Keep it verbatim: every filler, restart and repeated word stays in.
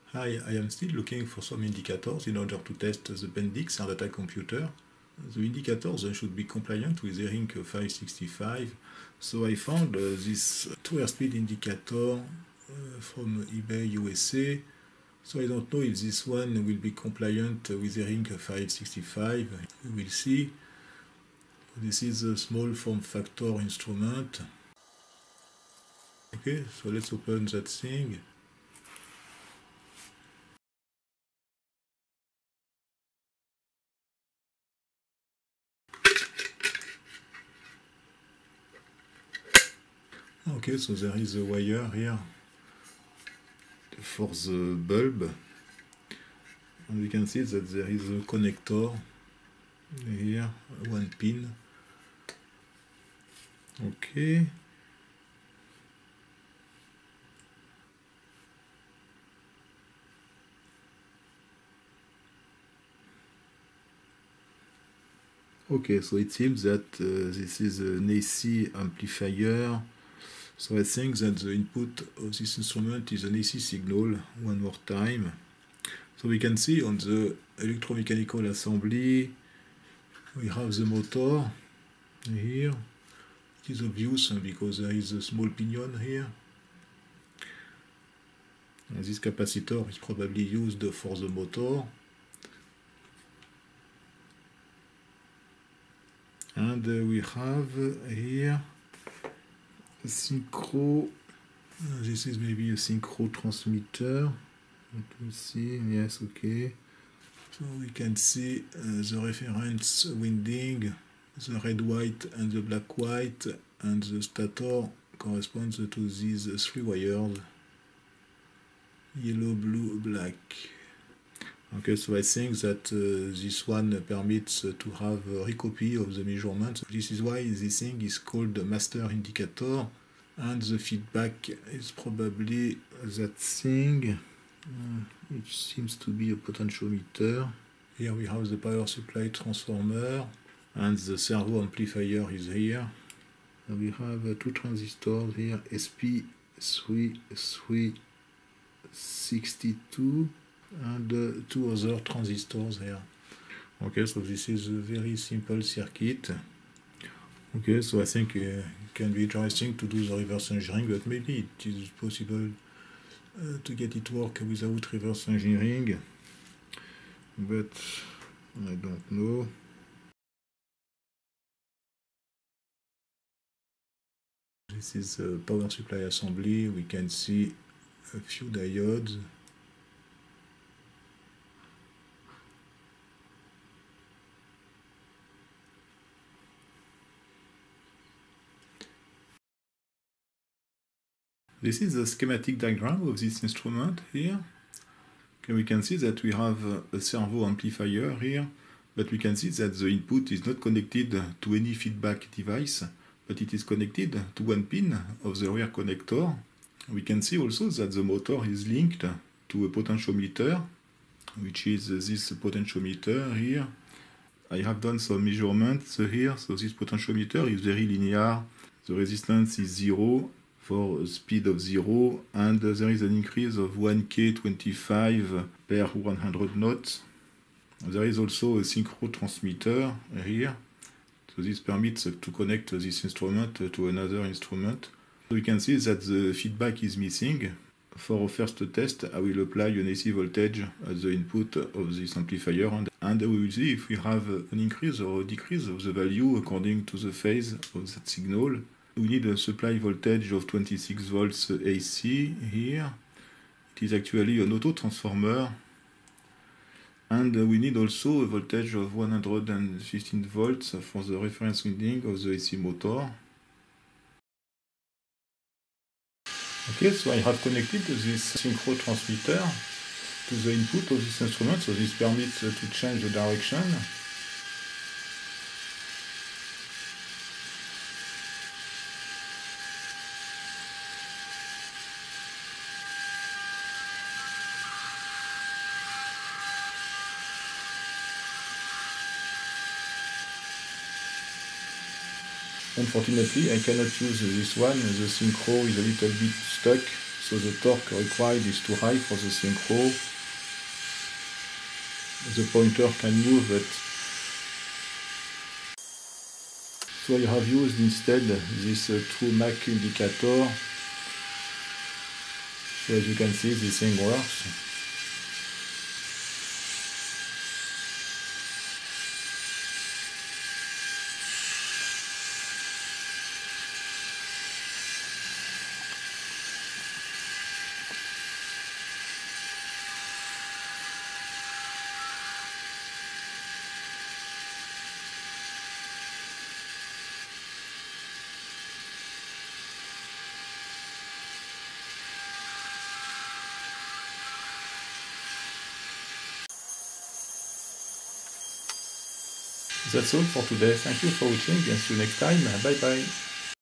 Hi, I am still looking for some indicators in order to test the Bendix and data computer. The indicators should be compliant with E R I N C five sixty-five, so I found uh, this two airspeed indicator uh, from eBay U S A. So I don't know if this one will be compliant with E R I N C five sixty-five. We will see. This is a small form factor instrument. Okay, so let's open that thing. Okay, so there is a wire here for the bulb, and we can see that there is a connector here, one pin. Okay. Okay, so it seems that uh, this is an A C amplifier. So I think that the input of this instrument is an A C signal, one more time. So we can see on the electromechanical assembly, we have the motor here. It is obvious because there is a small pinion here. And this capacitor is probably used for the motor. And uh, we have here a synchro. Uh, this is maybe a synchro transmitter. Let me see. Yes, okay. So we can see uh, the reference winding, the red white and the black white, and the stator corresponds to these three wires: yellow, blue, black. Okay, so I think that uh, this one permits uh, to have a recopy of the measurements. This is why this thing is called the master indicator, and the feedback is probably that thing, uh, which seems to be a potentiometer. Here we have the power supply transformer, and the servo amplifier is here. And we have uh, two transistors here, S P three three sixty-two. And uh, two other transistors here. Okay, so this is a very simple circuit. Okay, so I think uh, it can be interesting to do the reverse engineering, but maybe it is possible uh, to get it work without reverse engineering, but I don't know. This is a power supply assembly. We can see a few diodes. This is a schematic diagram of this instrument here. Okay, we can see that we have a servo amplifier here, but we can see that the input is not connected to any feedback device, but it is connected to one pin of the rear connector. We can see also that the motor is linked to a potentiometer, which is this potentiometer here. I have done some measurements here, so this potentiometer is very linear. The resistance is zero for a speed of zero, and uh, there is an increase of one K twenty-five per one hundred notes. There is also a synchro transmitter here, so this permits to connect this instrument to another instrument. So we can see that the feedback is missing. For a first test, I will apply an A C voltage at the input of this amplifier, and, and we will see if we have an increase or a decrease of the value according to the phase of that signal. We need a supply voltage of twenty-six volts A C here. It is actually an auto transformer. And we need also a voltage of one hundred fifteen volts for the reference winding of the A C motor. Okay, so I have connected this synchro transmitter to the input of this instrument, so this permits to change the direction. Unfortunately, I cannot use this one. The synchro is a little bit stuck so the torque required is too high for the synchro. The pointer can move, but so I have used instead this uh, true Mach indicator. So as you can see, this thing works. That's all for today. Thank you for watching and see you next time. Bye bye.